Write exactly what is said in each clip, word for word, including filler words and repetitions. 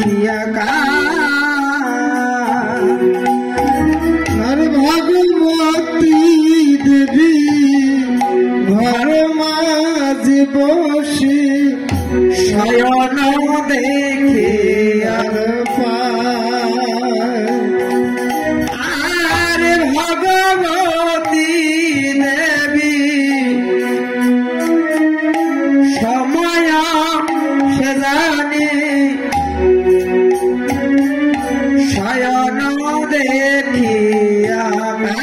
দেখিয়া আর ভগবতী দেবী ঘর মাঝে বসে শয়ন দেখে আর আর ভগবতী দেবী সময় সে জানে শয়ন দেখিয়া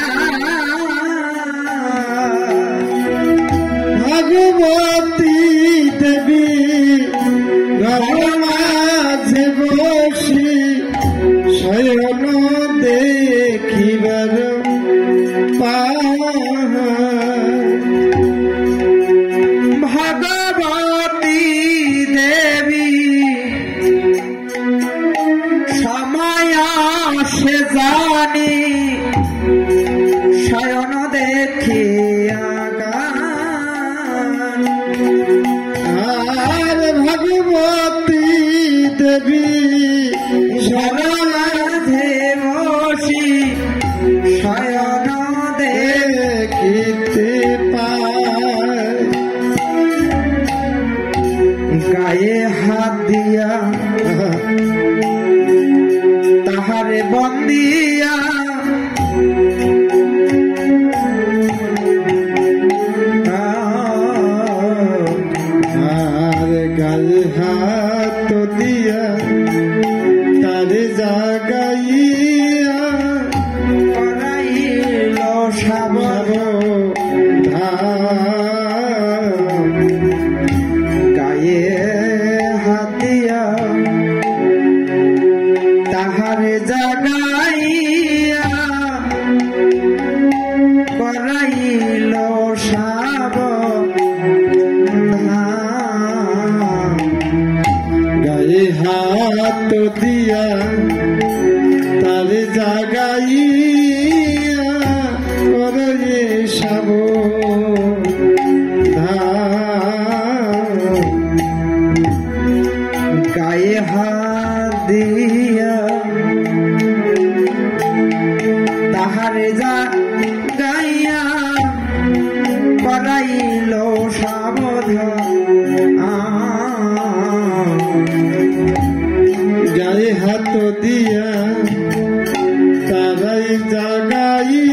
ভগবতী দেবী ঘর মাঝে বসি শয়ন দেখিবার ভগবতী দেবী সময় সে জানি শয়ন দেখিয়া আর ভগবতী দেবী শরণার্থে বসি শয়ন দেখিতে পায় গায়ে হাত দিয়া তাহারে বন্দিয়া আর গায়ে হাত দিয়া